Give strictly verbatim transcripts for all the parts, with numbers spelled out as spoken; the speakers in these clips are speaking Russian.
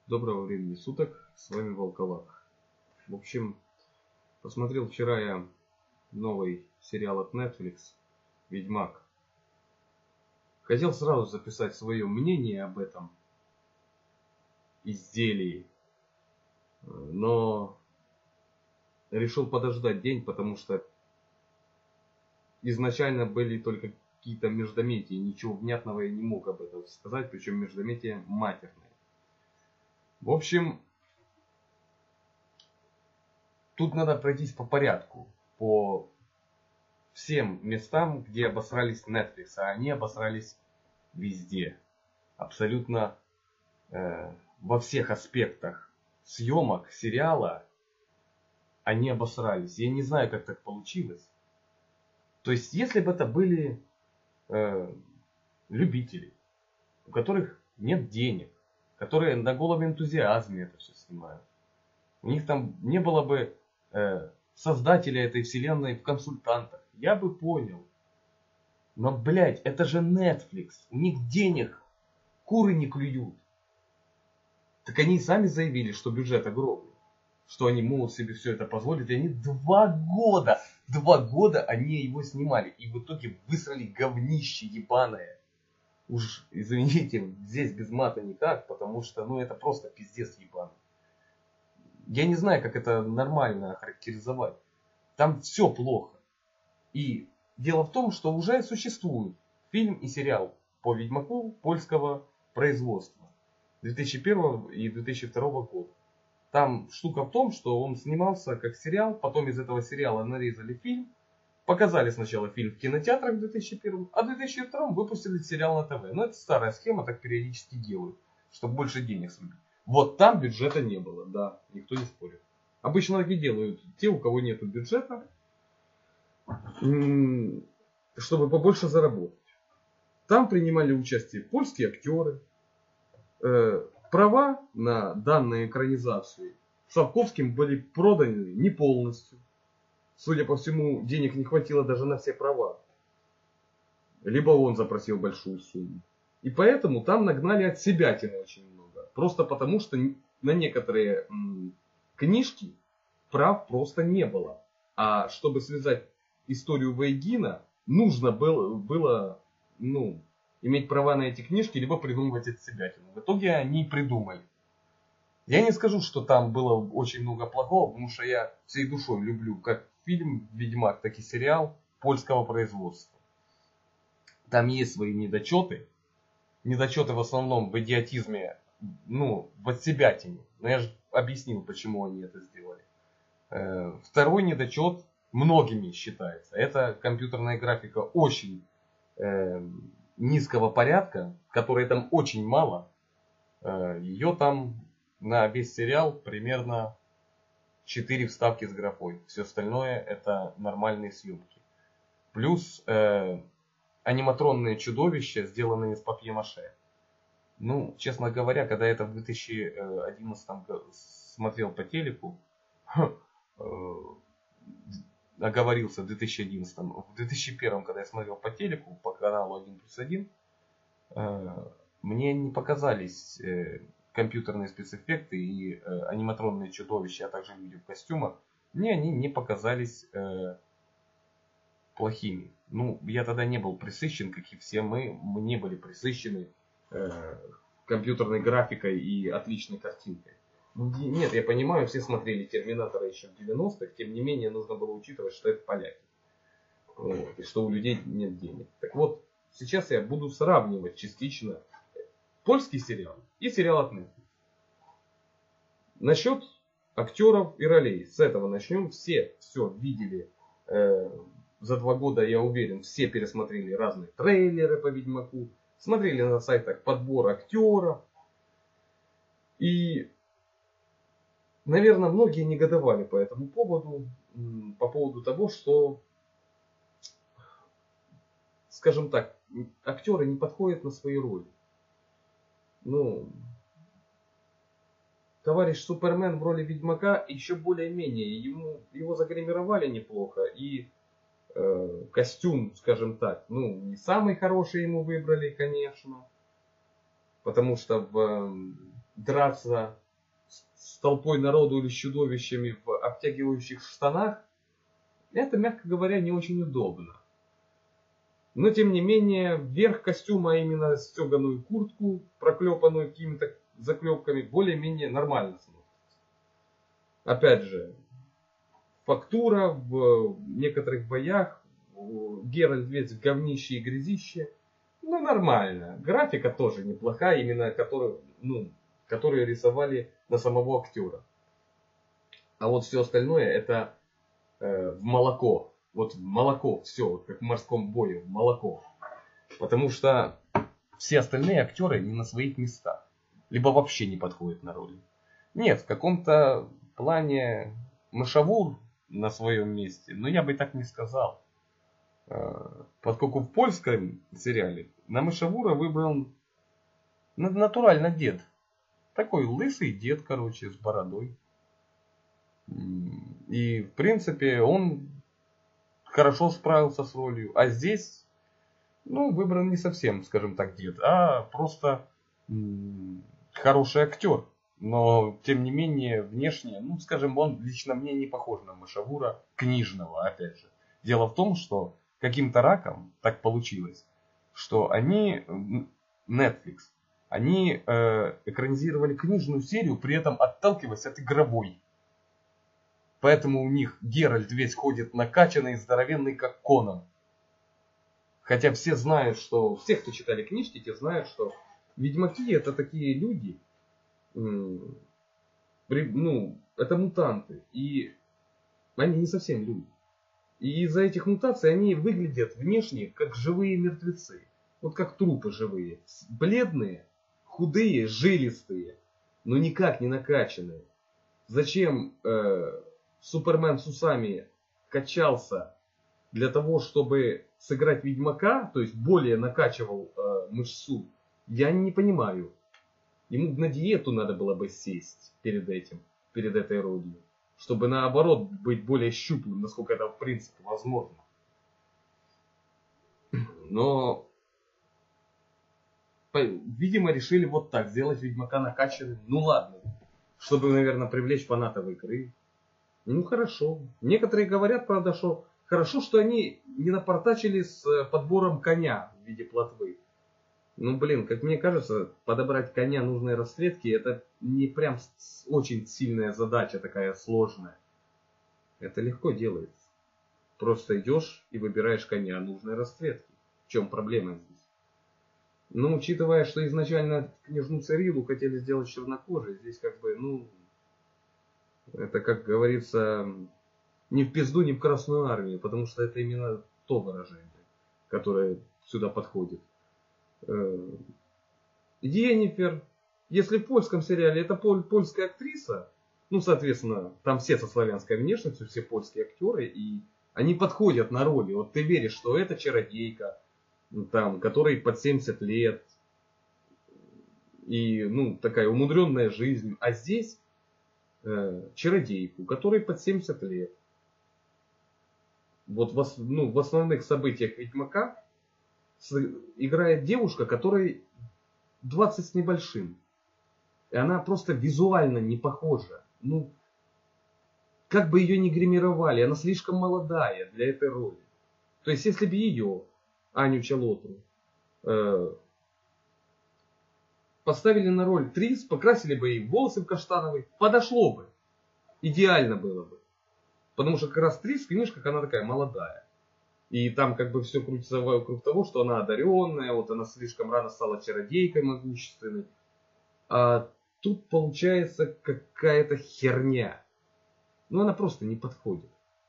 Доброго времени суток, с вами Волколак. В общем, посмотрел вчера я новый сериал от Netflix «Ведьмак». Хотел сразу записать свое мнение об этом изделии, но решил подождать день, потому что изначально были только какие-то междометия, ничего внятного я не мог об этом сказать, причем междометия матерные. В общем, тут надо пройтись по порядку, по всем местам, где обосрались Netflix, а они обосрались везде. Абсолютно э, во всех аспектах съемок сериала они обосрались. Я не знаю, как так получилось. То есть, если бы это были э, любители, у которых нет денег, которые на голом энтузиазме это все снимают, у них там не было бы э, создателя этой вселенной в консультантах, я бы понял. Но, блядь, это же Netflix. У них денег куры не клюют. Так они сами заявили, что бюджет огромный. Что они могут себе все это позволить. И они два года, два года они его снимали. И в итоге высрали говнище ебаное. Уж, извините, здесь без мата никак. Потому что, ну, это просто пиздец ебаный. Я не знаю, как это нормально охарактеризовать. Там все плохо. И дело в том, что уже существует фильм и сериал по Ведьмаку польского производства две тысячи первого и две тысячи второго года. Там штука в том, что он снимался как сериал, потом из этого сериала нарезали фильм, показали сначала фильм в кинотеатрах в две тысячи первом, а в две тысячи втором выпустили сериал на ТВ. Но это старая схема, так периодически делают, чтобы больше денег срубить. Вот там бюджета не было, да, никто не спорит. Обычно так и делают те, у кого нет бюджета, чтобы побольше заработать. Там принимали участие польские актеры. Э, права на данную экранизацию Сапковским были проданы не полностью. Судя по всему, денег не хватило даже на все права. Либо он запросил большую сумму. И поэтому там нагнали от себятины очень много. Просто потому, что на некоторые м, книжки прав просто не было. А чтобы связать историю Вейгина, нужно было, было ну, иметь права на эти книжки, либо придумывать от себятину. В итоге они придумали. Я не скажу, что там было очень много плохого, потому что я всей душой люблю как фильм «Ведьмак», так и сериал польского производства. Там есть свои недочеты. Недочеты в основном в идиотизме, ну, в отсебятине. Но я же объяснил, почему они это сделали. Второй недочет многими считается. Это компьютерная графика очень э, низкого порядка, которой там очень мало. Э, ее там на весь сериал примерно четыре вставки с графой. Все остальное это нормальные съемки. Плюс э, аниматронные чудовища, сделанные из папье-маше. Ну, честно говоря, когда я это в две тысячи одиннадцатом смотрел по телеку, оговорился в две тысячи одиннадцатом. В две тысячи первом, когда я смотрел по телеку, по каналу один плюс один, мне не показались компьютерные спецэффекты и аниматронные чудовища, а также люди в костюмах. Мне они не показались плохими. Ну, я тогда не был пресыщен, как и все мы. Мы не были пресыщены компьютерной графикой и отличной картинкой. Нет, я понимаю, все смотрели Терминатора еще в девяностых, тем не менее нужно было учитывать, что это поляки. Вот, и что у людей нет денег. Так вот, сейчас я буду сравнивать частично польский сериал и сериал от Netflix. Насчет актеров и ролей. С этого начнем. Все все видели э, за два года, я уверен, все пересмотрели разные трейлеры по Ведьмаку, смотрели на сайтах подбор актеров. И наверное, многие негодовали по этому поводу, по поводу того, что, скажем так, актеры не подходят на свои роли. Ну, товарищ Супермен в роли Ведьмака еще более-менее, ему, его загримировали неплохо, и э, костюм, скажем так, ну, не самый хороший ему выбрали, конечно, потому что в драться с толпой народу или с чудовищами в обтягивающих штанах, это, мягко говоря, не очень удобно. Но, тем не менее, верх костюма, а именно стеганую куртку, проклепанную какими-то заклепками, более-менее нормально смотрится. Опять же, фактура в некоторых боях, Геральт весь в говнище и грязище, ну нормально. Графика тоже неплохая, именно которую, ну, которые рисовали на самого актера. А вот все остальное это э, в молоко. Вот в молоко все, вот как в морском бою, в молоко. Потому что все остальные актеры не на своих местах. Либо вообще не подходят на роли. Нет, в каком-то плане Мышавур на своем месте, но я бы так не сказал. Поскольку в польском сериале на Мышавура выбрал натурально дед. Такой лысый дед, короче, с бородой. И в принципе он хорошо справился с ролью. А здесь, ну, выбран не совсем, скажем так, дед, а просто м- хороший актер. Но, тем не менее, внешне, ну, скажем, он лично мне не похож на Мышавура книжного, опять же. Дело в том, что каким-то раком так получилось, что они, Netflix, они э, экранизировали книжную серию, при этом отталкиваясь от игровой. Поэтому у них Геральт весь ходит накачанный и здоровенный, как Конан. Хотя все знают, что... Все, кто читали книжки, те знают, что ведьмаки это такие люди, м- при- ну, это мутанты. И они не совсем люди. И из-за этих мутаций они выглядят внешне как живые мертвецы. Вот как трупы живые. Бледные, худые, жилистые, но никак не накачанные. Зачем э, Супермен с усами качался для того, чтобы сыграть ведьмака, то есть более накачивал э, мышцу, я не понимаю. Ему на диету надо было бы сесть перед этим, перед этой ролью. Чтобы наоборот быть более щуплым, насколько это в принципе возможно. Но, видимо, решили вот так, сделать Ведьмака накачанным. Ну ладно, чтобы, наверное, привлечь фанатов игры. Ну хорошо. Некоторые говорят, правда, что хорошо, что они не напортачили с подбором коня в виде плотвы. Ну блин, как мне кажется, подобрать коня нужной расцветки, это не прям очень сильная задача, такая сложная. Это легко делается. Просто идешь и выбираешь коня нужной расцветки. В чем проблема здесь? Но учитывая, что изначально княжну Царилу хотели сделать чернокожей, здесь как бы, ну, это, как говорится, не в пизду, не в Красную Армию, потому что это именно то выражение, которое сюда подходит. Йеннифер, если в польском сериале это польская актриса, ну, соответственно, там все со славянской внешностью, все польские актеры, и они подходят на роли. Вот ты веришь, что это чародейка, там, которой под семьдесят лет, и, ну, такая умудренная жизнь. А здесь э, чародейку, которой под семьдесят лет. Вот в, ну, в основных событиях Ведьмака с, играет девушка, которой двадцать с небольшим. И она просто визуально не похожа. Ну, как бы ее ни гримировали, она слишком молодая для этой роли. То есть, если бы ее, Аню Чалотру, э, поставили на роль Трис, покрасили бы ей волосы в каштановый, подошло бы. Идеально было бы. Потому что как раз Трис в книжках она такая молодая. И там как бы все крутится вокруг того, что она одаренная, вот она слишком рано стала чародейкой могущественной. А тут получается какая-то херня. Ну она просто не подходит.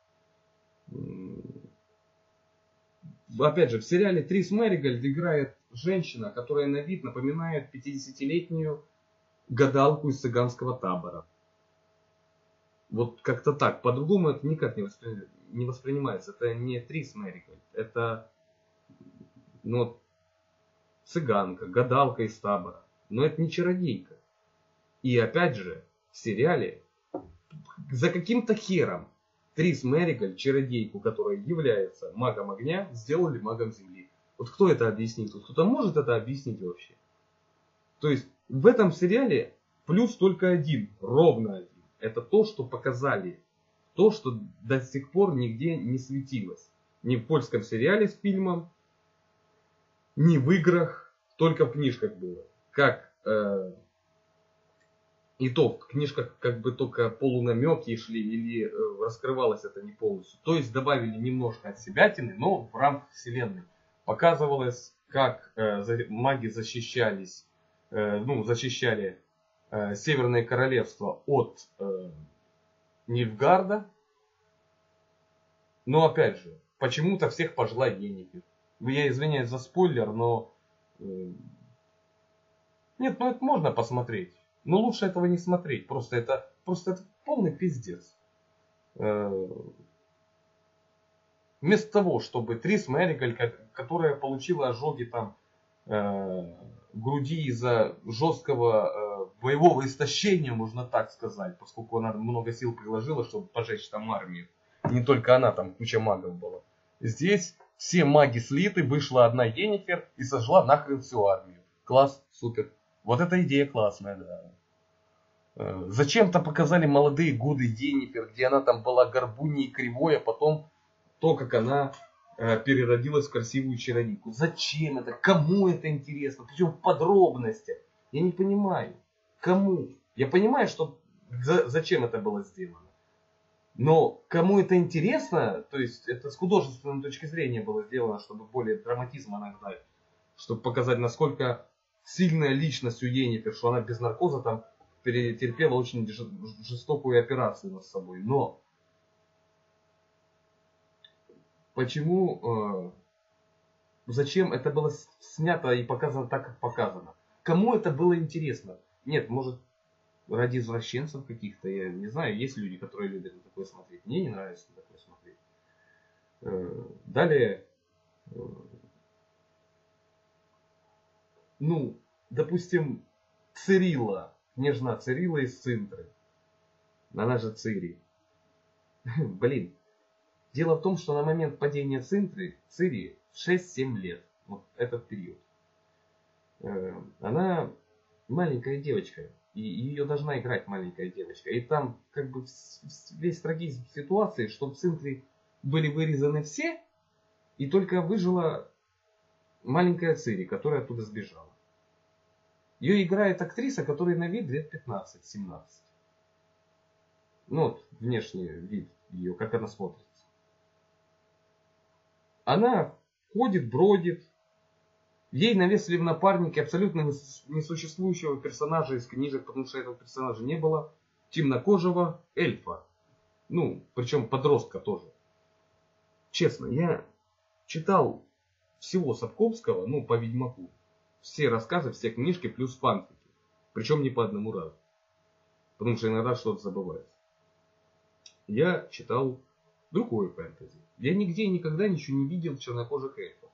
Опять же, в сериале Трис Мэригольд играет женщина, которая на вид напоминает пятидесятилетнюю гадалку из цыганского табора. Вот как-то так. По-другому это никак не, воспри... не воспринимается. Это не Трис Мэригольд. Это ну, цыганка, гадалка из табора. Но это не чародейка. И опять же, в сериале за каким-то хером Трис Мэригольд, чародейку, которая является магом огня, сделали магом земли. Вот кто это объяснит? Вот кто-то может это объяснить вообще? То есть в этом сериале Плюс только один, ровно один. Это то, что показали. То, что до сих пор нигде не светилось. Ни в польском сериале с фильмом, ни в играх, только в книжках было. Как э, и то в книжках как бы только полунамеки шли или э, раскрывалось это не полностью. То есть добавили немножко от себятины, но в рамках вселенной. Показывалось, как э, за, маги защищались, э, ну, защищали э, Северное Королевство от э, Нильфгарда. Но опять же, почему-то всех пожила Йеннифер. Я извиняюсь за спойлер, но... Э, нет, ну это можно посмотреть. Но лучше этого не смотреть. Просто это, просто это полный пиздец. Э, вместо того, чтобы Трис Меригольд, которая получила ожоги там э, груди из-за жесткого э, боевого истощения, можно так сказать, поскольку она много сил приложила, чтобы пожечь там армию. Не только она, там куча магов была. Здесь все маги слиты, вышла одна Йеннифер и сожгла нахрен всю армию. Класс, супер. Вот эта идея классная, да. Зачем-то показали молодые годы Йеннифер, где она там была горбуней и кривой, а потом то, как она э, переродилась в красивую чародейку. Зачем это? Кому это интересно? Причем в подробностях. Я не понимаю. Кому? Я понимаю, что за, зачем это было сделано. Но кому это интересно, то есть это с художественной точки зрения было сделано, чтобы более драматизма нагнать, чтобы показать, насколько сильная личность у Йеннифер, что она без наркоза там перетерпела очень жестокую операцию над собой. Но почему, э, зачем это было снято и показано так, как показано? Кому это было интересно? Нет, может, ради извращенцев каких-то, я не знаю, есть люди, которые любят на такое смотреть. Мне не нравится на такое смотреть. Э, далее, э, ну, допустим, Цирилла, княжна Цирилла из Цинтры. Она же Цири. Блин. Дело в том, что на момент падения Цинтры, Цири шесть-семь лет. Вот этот период. Она маленькая девочка. И ее должна играть маленькая девочка. И там как бы весь трагизм ситуации, что в Цинтре были вырезаны все. И только выжила маленькая Цири, которая оттуда сбежала. Ее играет актриса, которой на вид лет пятнадцать-семнадцать. Ну вот, внешний вид ее, как она смотрится. Она ходит, бродит. Ей навесили в напарнике абсолютно несуществующего персонажа из книжек, потому что этого персонажа не было. Темнокожего эльфа. Ну, причем подростка тоже. Честно, я читал всего Сапковского, ну, по Ведьмаку. Все рассказы, все книжки, плюс фанфики. Причем не по одному разу. Потому что иногда что-то забывается. Я читал другое фэнтези. Я нигде и никогда ничего не видел чернокожих эльфов.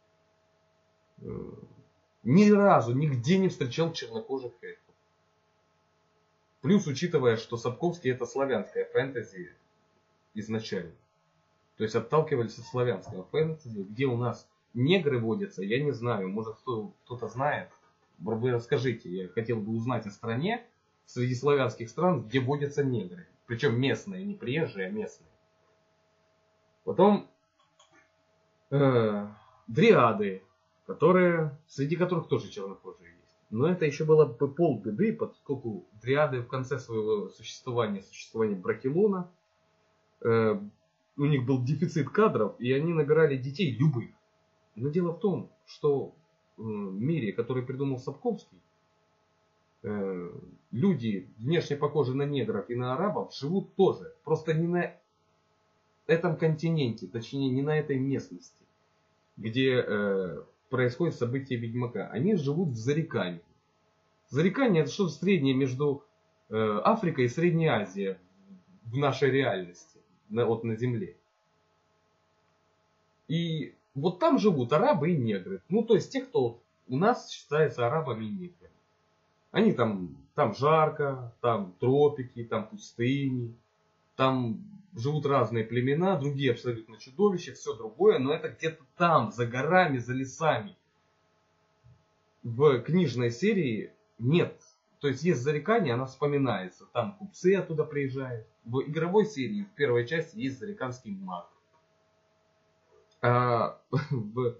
Ни разу, нигде не встречал чернокожих эльфов. Плюс, учитывая, что Сапковский это славянское фэнтези изначально. То есть отталкивались от славянского фэнтези, где у нас негры водятся, я не знаю, может кто, кто-то знает. Вы расскажите, я хотел бы узнать о стране среди славянских стран, где водятся негры. Причем местные, не приезжие, а местные. Потом э, дриады, которые, среди которых тоже чернокожие есть. Но это еще было бы полбеды, поскольку дриады в конце своего существования, существования Бракелона, э, у них был дефицит кадров, и они набирали детей любых. Но дело в том, что в мире, который придумал Сапковский, э, люди, внешне похожие на негров и на арабов, живут тоже. Просто не на этом континенте, точнее не на этой местности, где э, происходит событие Ведьмака. Они живут в Зарекании. Зарекание это что-то среднее между э, Африкой и Средней Азией в нашей реальности, на, вот на Земле. И вот там живут арабы и негры. Ну, то есть те, кто у нас считается арабами и неграми. Они там, там жарко, там тропики, там пустыни, там живут разные племена, другие абсолютно чудовища, все другое, но это где-то там, за горами, за лесами. В книжной серии нет То есть есть зарекание, она вспоминается. Там купцы оттуда приезжают. В игровой серии в первой части есть зареканский маг. А в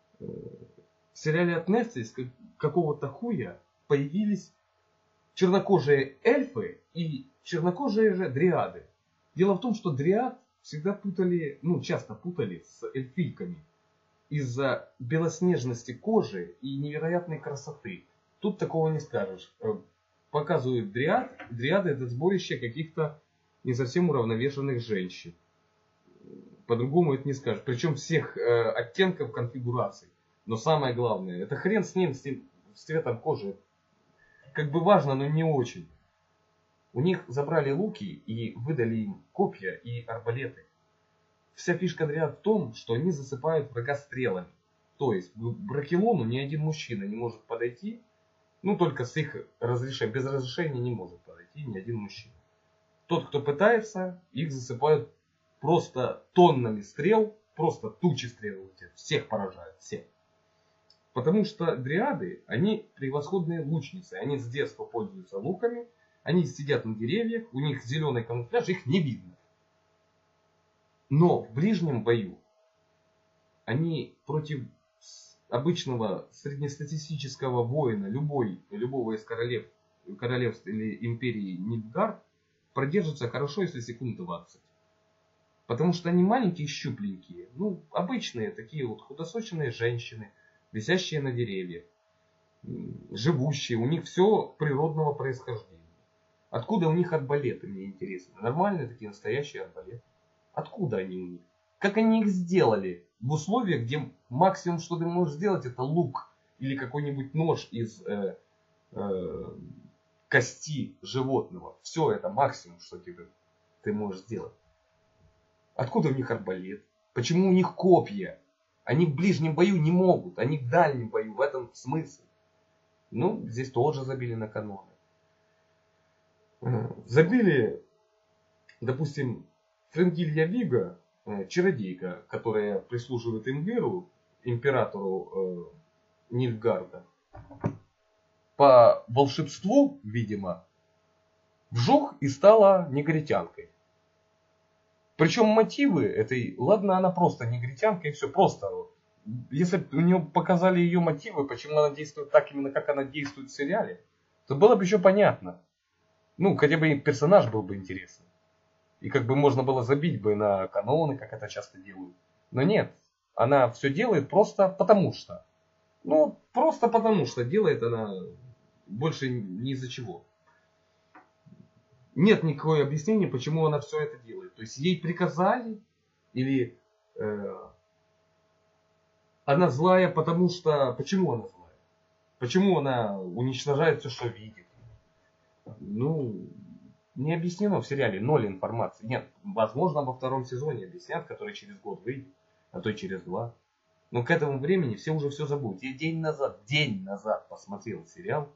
сериале от Netflix какого-то хуя появились чернокожие эльфы и чернокожие же дриады. Дело в том, что дриад всегда путали, ну часто путали с эльфийками из-за белоснежности кожи и невероятной красоты. Тут такого не скажешь. Показывают дриад. Дриады — это сборище каких-то не совсем уравновешенных женщин. По-другому это не скажешь. Причем всех э, оттенков конфигураций. Но самое главное, это хрен с ним, с, ним, с цветом кожи. Как бы важно, но не очень. У них забрали луки и выдали им копья и арбалеты. Вся фишка дриад в том, что они засыпают врага стрелами. То есть к Бракелону ни один мужчина не может подойти. Ну, только с их разрешением. Без разрешения не может подойти ни один мужчина. Тот, кто пытается, их засыпают просто тоннами стрел. Просто тучи стрел летят. Всех поражают. Всех. Потому что дриады, они превосходные лучницы. Они с детства пользуются луками. Они сидят на деревьях. У них зеленый камуфляж. Их не видно. Но в ближнем бою они против обычного среднестатистического воина, любой, любого из королев, королевств или империи Нильфгард, продержатся хорошо, если секунд двадцать. Потому что они маленькие, щупленькие, ну, обычные, такие вот худосоченные женщины, висящие на деревьях, живущие, у них все природного происхождения. Откуда у них арбалеты, мне интересно. Нормальные такие настоящие арбалеты. Откуда они у них? Как они их сделали? В условиях, где максимум, что ты можешь сделать, это лук. Или какой-нибудь нож из э, э, кости животного. Все это максимум, что тебе, ты можешь сделать. Откуда у них арбалет? Почему у них копья? Они в ближнем бою не могут. Они в дальнем бою. В этом смысл. Ну, здесь тоже забили на каноны. Забили, допустим, Френгилья Вига, чародейка, которая прислуживает Ингвиру, императору э, Нильфгарда, по волшебству, видимо, вжух и стала негритянкой. Причем мотивы этой, ладно, она просто негритянка и все, просто. Если бы у нее показали ее мотивы, почему она действует так, именно как она действует в сериале, то было бы еще понятно. Ну, хотя бы персонаж был бы интересный. И как бы можно было забить бы на каноны, как это часто делают. Но нет, она все делает просто потому что. Ну, просто потому что делает она больше ни из-за чего. Нет никакого объяснения, почему она все это делает. То есть ей приказали, или э, она злая, потому что... Почему она злая? Почему она уничтожает все, что видит? Ну, не объяснено в сериале, ноль информации. Нет, возможно, во втором сезоне объяснят, который через год выйдет, а то и через два. Но к этому времени все уже все забудут. Я день назад, день назад посмотрел сериал.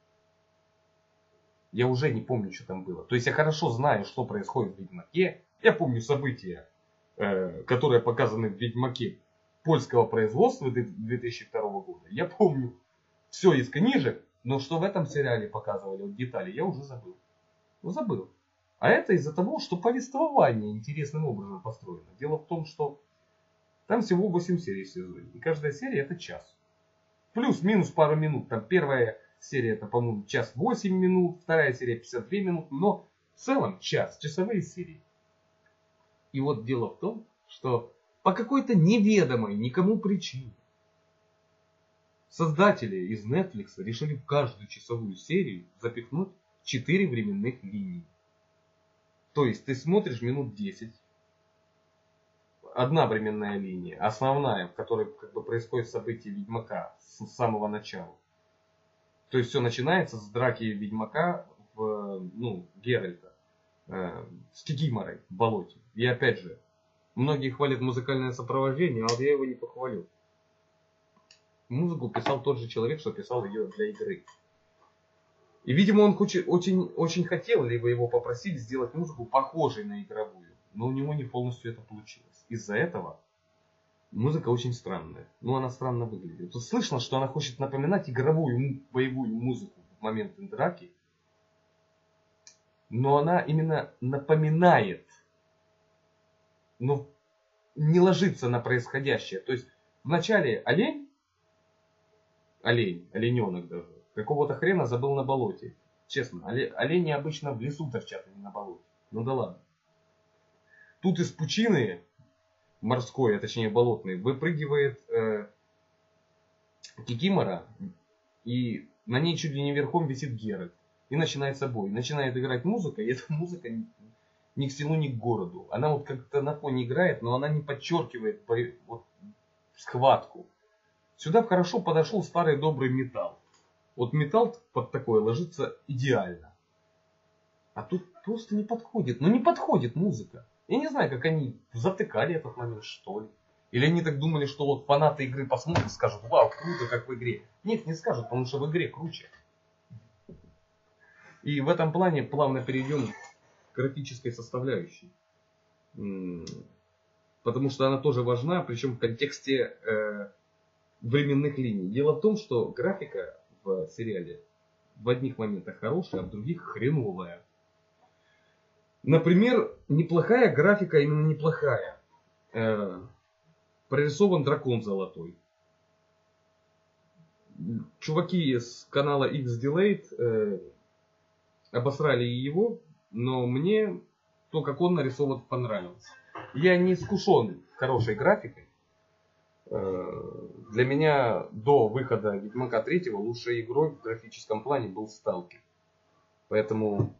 Я уже не помню, что там было. То есть я хорошо знаю, что происходит в Ведьмаке. Я помню события, э, которые показаны в Ведьмаке польского производства две тысячи второго года. Я помню все из книжек, но что в этом сериале показывали вот детали, я уже забыл. Ну, забыл. А это из-за того, что повествование интересным образом построено. Дело в том, что там всего восемь серий в сезоне. И каждая серия это час. Плюс-минус пару минут. Там первая серия это, по-моему, час восемь минут. Вторая серия пятьдесят две минуты. Но в целом час. Часовые серии. И вот дело в том, что по какой-то неведомой никому причине создатели из Netflix решили в каждую часовую серию запихнуть четыре временных линии. То есть ты смотришь минут десять. Одна временная линия, основная, в которой как бы происходит событие Ведьмака с самого начала. То есть все начинается с драки Ведьмака в, ну, Геральта э, с Кикиморой в болоте. И опять же, многие хвалят музыкальное сопровождение, а вот я его не похвалю. Музыку писал тот же человек, что писал ее для игры. И, видимо, он очень, очень хотел, либо его попросили сделать музыку похожей на игровую. Но у него не полностью это получилось. Из-за этого музыка очень странная. Ну, она странно выглядит. Тут слышно, что она хочет напоминать игровую боевую музыку моменты драки, но она именно напоминает, но не ложится на происходящее. То есть вначале олень, олень, олененок даже, какого-то хрена забыл на болоте. Честно, олени обычно в лесу торчат, а не на болоте. Ну да ладно. Тут из пучины морской, а точнее болотной, выпрыгивает э, кикимора, и на ней чуть ли не верхом висит Геральт. И начинается бой. Начинает играть музыка, и эта музыка ни к селу, ни к городу. Она вот как-то на фоне играет, но она не подчеркивает вот, схватку. Сюда хорошо подошел старый добрый металл. Вот металл под такое ложится идеально. А тут просто не подходит. Ну не подходит музыка. Я не знаю, как они затыкали этот момент, что ли. Или они так думали, что вот фанаты игры посмотрят и скажут: вау, круто, как в игре. Нет, не скажут, потому что в игре круче. И в этом плане плавно перейдем к графической составляющей. Потому что она тоже важна, причем в контексте э, временных линий. Дело в том, что графика в сериале в одних моментах хорошая, а в других хреновая. Например, неплохая графика, именно неплохая. Э, прорисован дракон золотой. Чуваки с канала X-Delayed э, обосрали его, но мне то, как он нарисован, понравилось. Я не искушен хорошей графикой. Для меня до выхода Ведьмака третьего лучшей игрой в графическом плане был Сталкер. Поэтому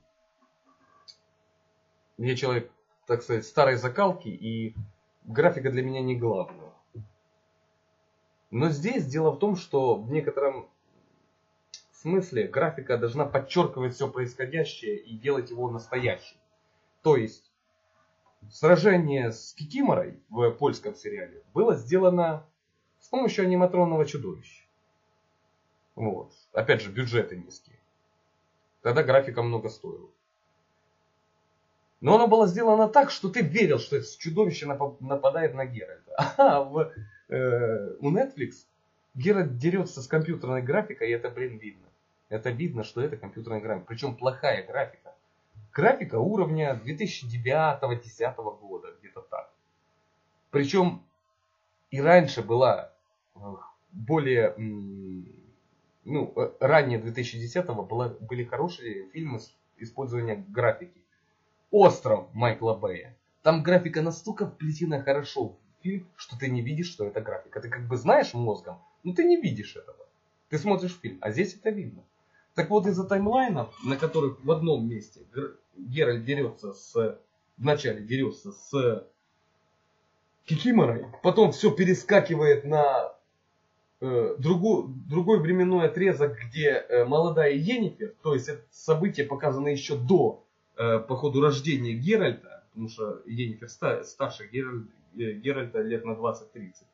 я человек, так сказать, старой закалки, и графика для меня не главное. Но здесь дело в том, что в некотором смысле графика должна подчеркивать все происходящее и делать его настоящим. То есть сражение с Кикиморой в польском сериале было сделано с помощью аниматронного чудовища. Вот. Опять же, бюджеты низкие. Тогда графика много стоила. Но оно было сделано так, что ты верил, что это чудовище нападает на Геральта. А в, э, у Netflix Геральт дерется с компьютерной графикой, и это, блин, видно. Это видно, что это компьютерная графика. Причем плохая графика. Графика уровня две тысячи девятого — две тысячи десятого года, где-то так. Причем и раньше была более, ну, ранее две тысячи десятого была, были хорошие фильмы с использованием графики. «Остров» Майкла Бэя. Там графика настолько вплетена хорошо в фильм, что ты не видишь, что это графика. Ты как бы знаешь мозгом, но ты не видишь этого. Ты смотришь фильм, а здесь это видно. Так вот, из-за таймлайнов, на которых в одном месте Геральт дерется с... Вначале дерется с Кикиморой, потом все перескакивает на э, другой, другой временной отрезок, где э, молодая Йеннифер, то есть это событие показано еще до, э, по ходу рождения Геральта, потому что Йеннифер ста, старше Геральт, э, Геральта лет на двадцать-тридцать.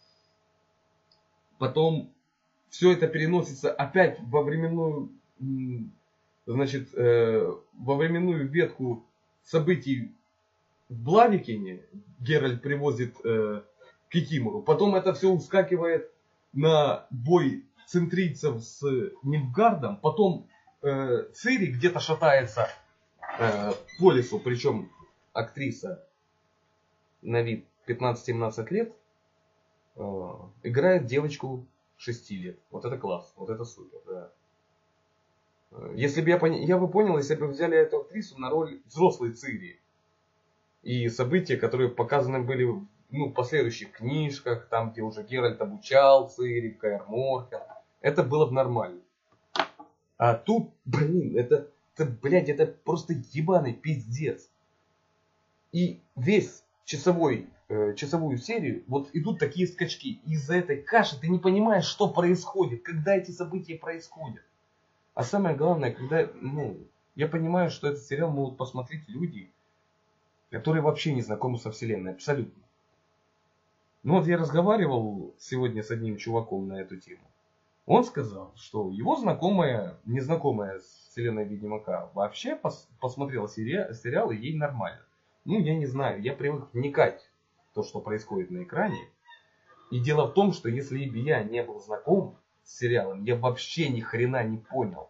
Потом все это переносится опять во временную, значит, э, во временную ветку событий в Блавикине. Геральт привозит э, Кикимору. Потом это все ускакивает на бой центрийцев с Нильфгардом. Потом э, Цири где-то шатается э, по лесу. Причем актриса на вид пятнадцать-семнадцать лет э, играет девочку шести лет. Вот это класс, вот это супер, да. Если бы я, пон... я бы понял, если бы взяли эту актрису на роль взрослой Цири. И события, которые показаны были, ну, в последующих книжках, там, где уже Геральт обучал Цири, Каэр Морхен, это было бы нормально. А тут, блин, это, это, блядь, это просто ебаный пиздец. И весь часовой, э, часовую серию, вот идут такие скачки. Из-за этой каши ты не понимаешь, что происходит, когда эти события происходят. А самое главное, когда, ну, я понимаю, что этот сериал могут посмотреть люди, которые вообще не знакомы со вселенной, абсолютно. Ну вот я разговаривал сегодня с одним чуваком на эту тему. Он сказал, что его знакомая, незнакомая с вселенной Ведьмака, вообще пос, посмотрела сериал, сериал, и ей нормально. Ну, я не знаю, я привык вникать в то, что происходит на экране. И дело в том, что если бы я не был знаком с сериалом, я вообще ни хрена не понял,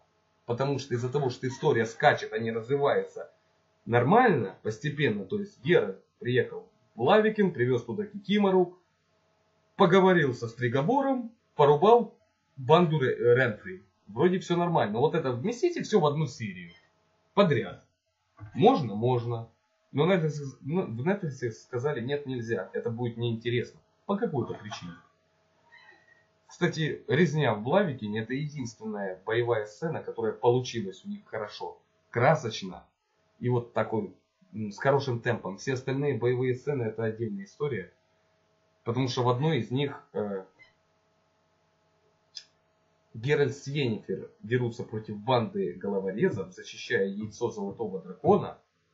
Потому что из-за того, что история скачет, а не развивается нормально, постепенно, то есть Геральт приехал в Лавикин, привез туда Кикимору, поговорил со Стригобором, порубал банду Ренфри. Вроде все нормально. Вот это вместите все в одну серию. Подряд. Можно? Можно. Но в Netflix сказали, нет, нельзя. Это будет неинтересно. По какой-то причине. Кстати, резня в Блавикине — это единственная боевая сцена, которая получилась у них хорошо. Красочно. И вот такой, с хорошим темпом. Все остальные боевые сцены — это отдельная история. Потому что в одной из них э, Геральт с Йеннифер дерутся против банды головорезов, защищая яйцо золотого дракона.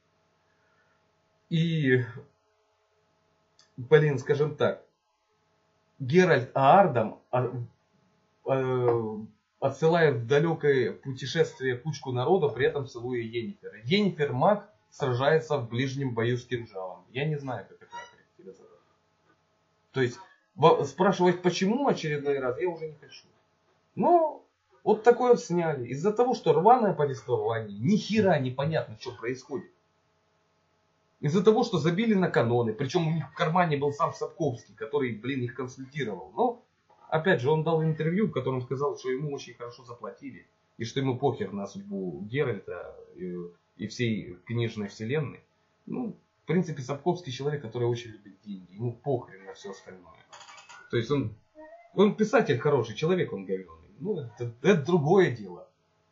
И, блин, скажем так, Геральт Аардом а, а, отсылает в далекое путешествие кучку народа, при этом целуя Йеннифер. Йеннифер маг сражается в ближнем бою с кинжалом. Я не знаю, как это характеризовать. То есть, спрашивать почему очередной раз я уже не хочу. Но вот такое вот сняли. Из-за того, что рваное повествование, ни хера непонятно, что происходит. Из-за того, что забили на каноны. Причем у них в кармане был сам Сапковский, который, блин, их консультировал. Но, опять же, он дал интервью, в котором сказал, что ему очень хорошо заплатили. И что ему похер на судьбу Геральта и, и всей книжной вселенной. Ну, в принципе, Сапковский человек, который очень любит деньги. Ему похрен на все остальное. То есть он, он писатель хороший, человек он говёный. Ну, это, это другое дело.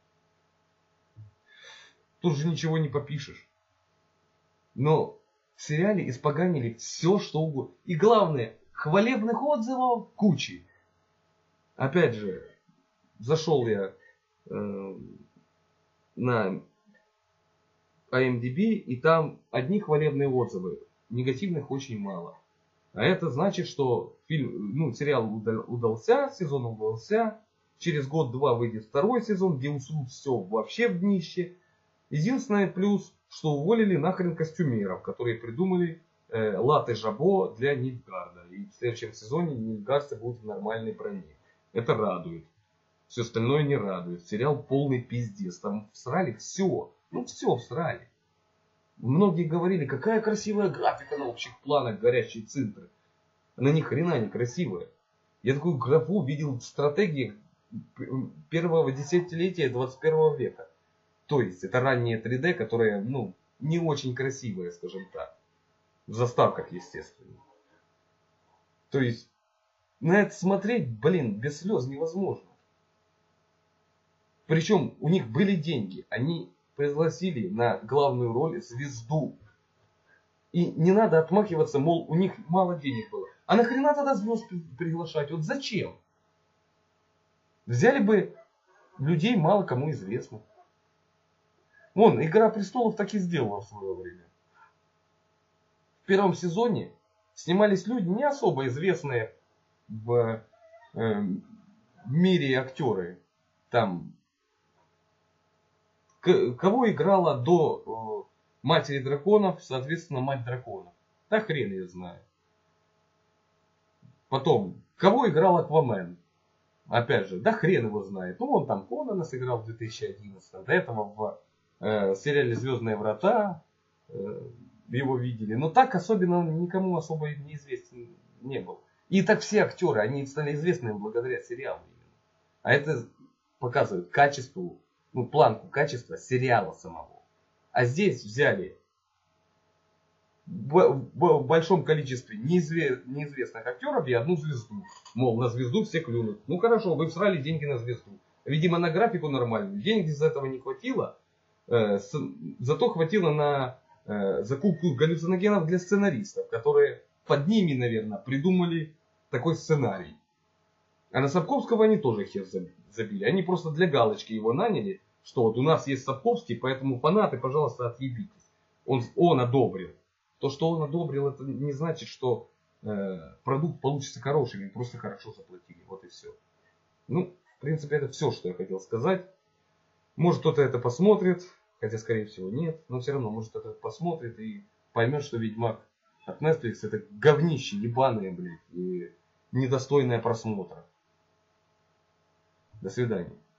Тут же ничего не попишешь. Но в сериале испоганили все, что угодно. И главное, хвалебных отзывов кучи. Опять же, зашел я э, на ай эм ди би, и там одни хвалебные отзывы. Негативных очень мало. А это значит, что фильм, ну, сериал удался, сезон удался. Через год-два выйдет второй сезон, где усрут все вообще в днище. Единственный плюс, что уволили нахрен костюмеров, которые придумали э, латы Жабо для Нильфгарда. И в следующем сезоне нильфгардцы будут в нормальной броне. Это радует. Все остальное не радует. Сериал полный пиздец. Там всрали все. Ну все всрали. Многие говорили, какая красивая графика на общих планах, горящие центры. Она ни хрена не красивая. Я такую графу видел в стратегиях первого десятилетия двадцать первого века. То есть это раннее три дэ, которое, ну, не очень красивое, скажем так. В заставках, естественно. То есть на это смотреть, блин, без слез невозможно. Причем у них были деньги. Они пригласили на главную роль звезду. И не надо отмахиваться, мол, у них мало денег было. А нахрена тогда звезд приглашать? Вот зачем? Взяли бы людей, мало кому известных. Вон, «Игра престолов» так и сделала в свое время. В первом сезоне снимались люди, не особо известные в э, мире актеры. Там, к, кого играла до э, Матери драконов, соответственно, Мать драконов. Да хрен я знаю. Потом, кого играл Аквамен? Опять же, да хрен его знает. Ну, он там Конана сыграл в две тысячи одиннадцатом. До этого в э, сериале «Звездные врата» э, его видели. Но так особенно он никому особо неизвестен не был. И так все актеры, они стали известными благодаря сериалу именно. А это показывает качеству, ну, планку качества сериала самого. А здесь взяли в, в большом количестве неизве, неизвестных актеров и одну звезду. Мол, на звезду все клюнут. Ну хорошо, вы всрали деньги на звезду. Видимо, на графику нормальную. Денег из этого не хватило. Э, с, зато хватило на э, закупку галлюциногенов для сценаристов, которые под ними, наверное, придумали такой сценарий. А на Сапковского они тоже хер забили. Они просто для галочки его наняли, что вот у нас есть Сапковский, поэтому фанаты, пожалуйста, отъебитесь. Он, он одобрил. То, что он одобрил, это не значит, что э, продукт получится хорошим, им просто хорошо заплатили. Вот и все. Ну, в принципе, это все, что я хотел сказать. Может, кто-то это посмотрит, хотя, скорее всего, нет. Но все равно, может, кто-то посмотрит и поймет, что Ведьмак от Netflix это говнище ебаное, блядь, и недостойное просмотра. До свидания.